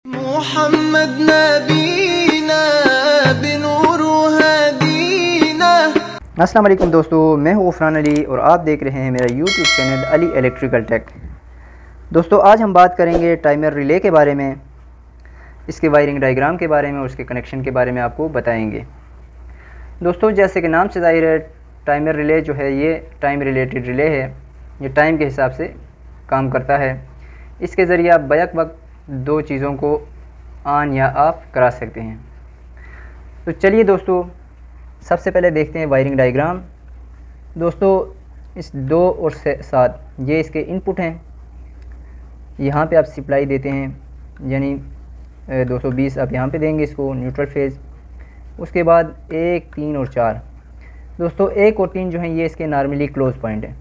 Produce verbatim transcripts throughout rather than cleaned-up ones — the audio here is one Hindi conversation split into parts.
मोहम्मद नबीना बिनूर हदीना। अस्सलाम वालेकुम दोस्तों, मैं हूँ ग़फ़रान अली और आप देख रहे हैं मेरा YouTube channel Ali electrical tech. दोस्तों आज हम बात करेंगे टाइमर रिले के बारे में, इसके वायरिंग डायग्राम के बारे में और उसके कनेक्शन के बारे में आपको बताएंगे। दोस्तों जैसे कि नाम से ज़ाहिर है, टाइमर रिले जो है ये टाइम रिलेटेड रिले है। ये टाइम के हिसाब से काम करता है। इसके ज़रिए आप बैक वक्त दो चीज़ों को ऑन या ऑफ़ करा सकते हैं। तो चलिए दोस्तों सबसे पहले देखते हैं वायरिंग डायग्राम। दोस्तों इस दो और सात ये इसके इनपुट हैं। यहाँ पे आप सप्लाई देते हैं, यानी दो सौ बीस आप यहाँ पे देंगे इसको न्यूट्रल फेज़। उसके बाद एक, तीन और चार। दोस्तों एक और तीन जो है ये इसके नॉर्मली क्लोज पॉइंट है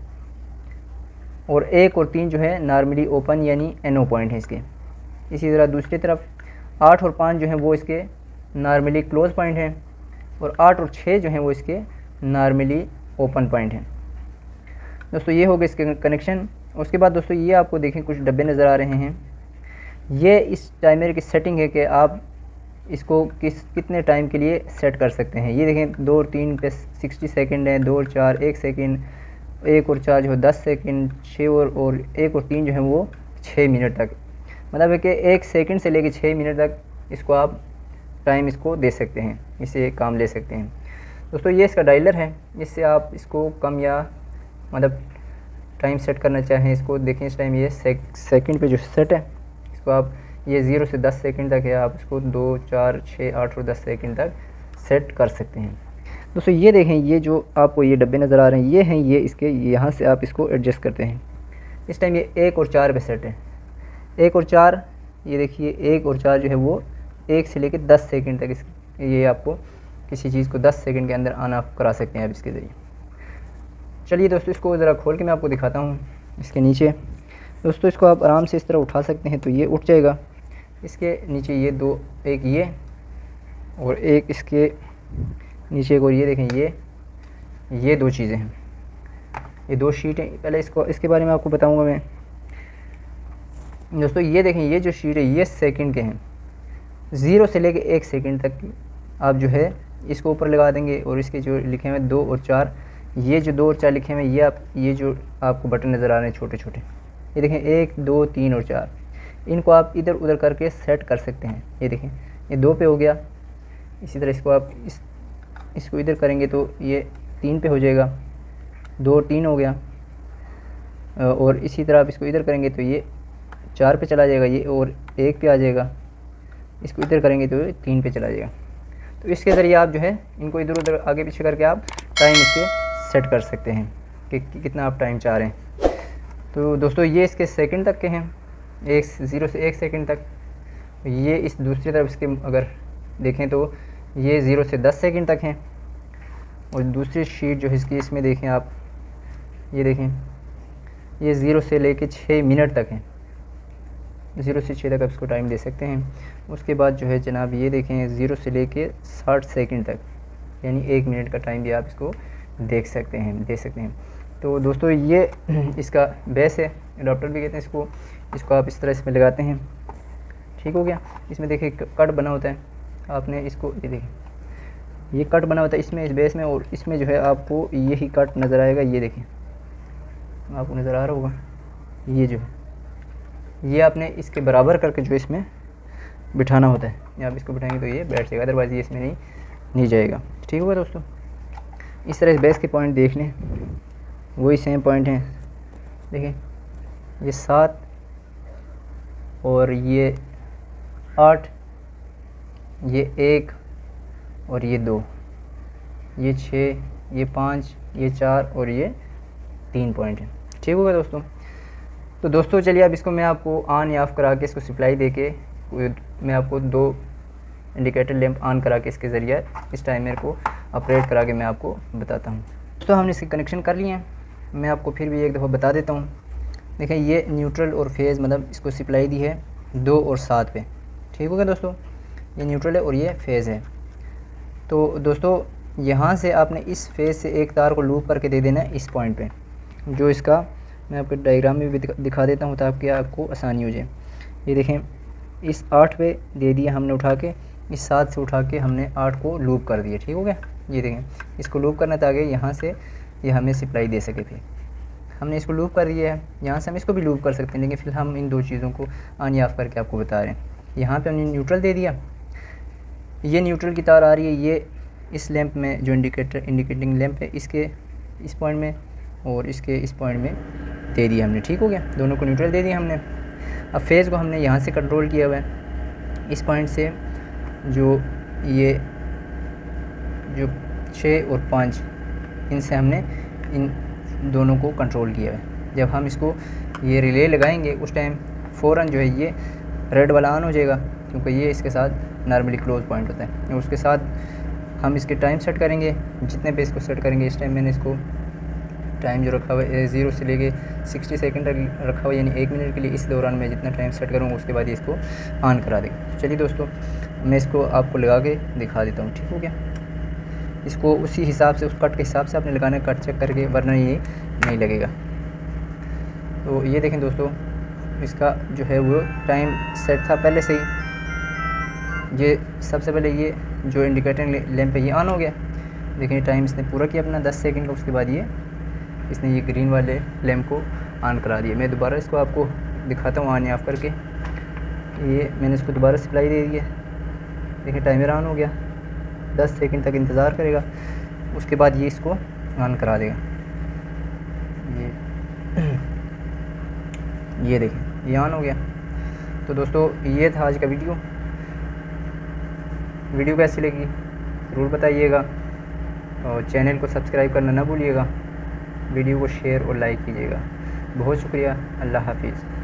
और एक और तीन जो है नॉर्मली ओपन यानी एनो पॉइंट है इसके। इसी तरह दूसरी तरफ आठ और पाँच जो हैं वो इसके नॉर्मली क्लोज पॉइंट हैं और आठ और छः जो हैं वो इसके नॉर्मली ओपन पॉइंट हैं। दोस्तों ये हो गए इसके कनेक्शन। उसके बाद दोस्तों ये आपको देखें कुछ डब्बे नज़र आ रहे हैं। ये इस टाइमर की सेटिंग है कि आप इसको किस कितने टाइम के लिए सेट कर सकते हैं। ये देखें दो और तीन पे सिक्सटी सेकेंड है, दो और चार एक सेकेंड, एक और चार जो है दस सेकेंड, छः और और एक और तीन जो है वो छः मिनट तक। मतलब है कि एक सेकंड से लेकर छः मिनट तक इसको आप टाइम इसको दे सकते हैं, इसे काम ले सकते हैं। दोस्तों ये इसका डायलर है, इससे आप इसको कम या मतलब टाइम सेट करना चाहें इसको देखें। इस टाइम ये सेक, सेकंड पे जो सेट है इसको आप ये ज़ीरो से दस सेकंड तक है, आप इसको दो, चार, छः, आठ और दस सेकंड तक सेट कर सकते हैं। दोस्तों ये देखें ये जो आपको ये डब्बे नज़र आ रहे हैं ये हैं ये इसके, यहाँ से आप इसको एडजस्ट करते हैं। इस टाइम ये एक और चार पे सेट है। एक और चार ये देखिए एक और चार जो है वो एक से लेकर दस सेकंड तक इस ये आपको किसी चीज़ को दस सेकंड के अंदर ऑन ऑफ करा सकते हैं आप इसके ज़रिए। चलिए दोस्तों इसको ज़रा खोल के मैं आपको दिखाता हूँ इसके नीचे। दोस्तों इसको आप आराम से इस तरह उठा सकते हैं तो ये उठ जाएगा। इसके नीचे ये दो, एक ये और एक इसके नीचे और ये देखें ये ये दो चीज़ें हैं, ये दो शीट हैं। पहले इसको इसके बारे में आपको बताऊँगा मैं। दोस्तों ये देखें ये जो शीट है ये सेकंड के हैं, ज़ीरो से लेके एक सेकंड तक की आप जो है इसको ऊपर लगा देंगे और इसके जो लिखे हुए दो और चार, ये जो दो और चार लिखे हुए ये आप ये जो आपको बटन नज़र आ रहे हैं छोटे छोटे, ये देखें एक, दो, तीन और चार, इनको आप इधर उधर करके सेट कर सकते हैं। ये देखें ये दो पे हो गया। इसी तरह इसको आप इस इसको इधर करेंगे तो ये तीन पे हो जाएगा, दो और तीन हो गया। और इसी तरह आप इसको इधर करेंगे तो ये चार पे चला जाएगा, ये और एक पे आ जाएगा। इसको इधर करेंगे तो ये तीन पे चला जाएगा। तो इसके ज़रिए आप जो है इनको इधर उधर आगे पीछे करके आप टाइम इसके सेट कर सकते हैं कि, कि कितना आप टाइम चाह रहे हैं। तो दोस्तों ये इसके सेकंड तक के हैं, एक ज़ीरो से एक सेकंड तक। ये इस दूसरी तरफ इसके अगर देखें तो ये ज़ीरो से दस सेकंड तक हैं और दूसरी शीट जो है इसकी इसमें देखें आप, ये देखें ये ज़ीरो से लेके छः मिनट तक हैं। ज़ीरो से छः तक आप इसको टाइम दे सकते हैं। उसके बाद जो है जनाब ये देखें ज़ीरो से लेके साठ सेकंड तक, यानी एक मिनट का टाइम भी आप इसको देख सकते हैं दे सकते हैं। तो दोस्तों ये इसका बेस है, अडॉप्टर भी कहते हैं इसको। इसको आप इस तरह इसमें लगाते हैं, ठीक हो गया। इसमें देखिए कट बना होता है, आपने इसको ये देखिए ये कट बना होता है इसमें इस बेस में, और इसमें जो है आपको यही कट नज़र आएगा। ये देखें आपको नज़र आ रहा होगा, ये जो है ये आपने इसके बराबर करके जो इसमें बिठाना होता है। या आप इसको बिठाएंगे तो ये बैठ जाएगा, अदरवाइज़ ये इसमें नहीं नहीं जाएगा। ठीक होगा दोस्तों। इस तरह इस बेस के पॉइंट देख लें, वही सेम पॉइंट हैं। देखें ये सात और ये आठ, ये एक और ये दो, ये छः, ये पाँच, ये चार और ये तीन पॉइंट हैं। ठीक होगा दोस्तों। तो दोस्तों चलिए अब इसको मैं आपको ऑन या ऑफ़ करा के इसको सप्लाई दे के मैं आपको दो इंडिकेटर लैंप ऑन करा के इसके ज़रिए इस टाइमर को ऑपरेट करा के मैं आपको बताता हूँ। दोस्तों हमने इसके कनेक्शन कर लिए हैं, मैं आपको फिर भी एक दफ़ा बता देता हूँ। देखें ये न्यूट्रल और फेज़ मतलब इसको सप्लाई दी है दो और सात पे। ठीक होगा दोस्तों, ये न्यूट्रल है और ये फेज़ है। तो दोस्तों यहाँ से आपने इस फेज़ से एक तार को लूप करके दे देना है इस पॉइंट पे, जो इसका मैं आपको डायग्राम में भी दिखा देता हूँ ताकि आपको आसानी हो जाए। ये देखें इस आठ पे दे दिया हमने उठा के, इस सात से उठा के हमने आठ को लूप कर दिया। ठीक हो गया। ये देखें, इसको लूप करना ताकि यहाँ से ये हमें सप्लाई दे सके थे। हमने इसको लूप कर दिया है। यहाँ से हम इसको भी लूप कर सकते हैं, लेकिन फिलहाल हम इन दो चीज़ों को ऑन या ऑफ करके आपको बता रहे हैं। यहाँ पे हमने न्यूट्रल दे दिया, ये न्यूट्रल की तार आ रही है, ये इस लैंप में जो इंडिकेटर इंडिकेटिंग लैंप है इसके इस पॉइंट में और इसके इस पॉइंट में दे दिया हमने। ठीक हो गया, दोनों को न्यूट्रल दे दिया हमने। अब फेज़ को हमने यहाँ से कंट्रोल किया हुआ है, इस पॉइंट से जो ये जो छः और पाँच इनसे हमने इन दोनों को कंट्रोल किया है। जब हम इसको ये रिले लगाएंगे उस टाइम फ़ौरन जो है ये रेड वाला ऑन हो जाएगा, क्योंकि ये इसके साथ नॉर्मली क्लोज पॉइंट होता है। और उसके साथ हम इसके टाइम सेट करेंगे, जितने पे इसको सेट करेंगे। इस टाइम मैंने इसको टाइम जो रखा हुआ है ज़ीरो से लेके सिक्सटी सेकंड तक रखा हुआ है, यानी एक मिनट के लिए। इस दौरान मैं जितना टाइम सेट करूँगा उसके बाद इसको ऑन करा देंगे। चलिए दोस्तों, मैं इसको आपको लगा के दिखा देता हूँ। ठीक हो गया। इसको उसी हिसाब से, उस कट के हिसाब से आपने लगाना है, कट चेक करके, वरना ये नहीं लगेगा। तो ये देखें दोस्तों, इसका जो है वो टाइम सेट था पहले से ही। ये सबसे पहले ये जो इंडिकेटर लैंप है ये ऑन हो गया। देखिए टाइम इसने पूरा किया अपना दस सेकंड का। उसके बाद ये इसने ये ग्रीन वाले लैंप को ऑन करा दिया। मैं दोबारा इसको आपको दिखाता हूँ ऑन या ऑफ करके। ये मैंने इसको दोबारा सप्लाई दे दी है। देखिए टाइमर ऑन हो गया, दस सेकंड तक इंतज़ार करेगा, उसके बाद ये इसको ऑन करा देगा। ये ये देखें ये ऑन हो गया। तो दोस्तों ये था आज का वीडियो। वीडियो कैसी लगी ज़रूर बताइएगा, और चैनल को सब्सक्राइब करना ना भूलिएगा। वीडियो को शेयर और लाइक कीजिएगा। बहुत शुक्रिया। अल्लाह हाफिज़।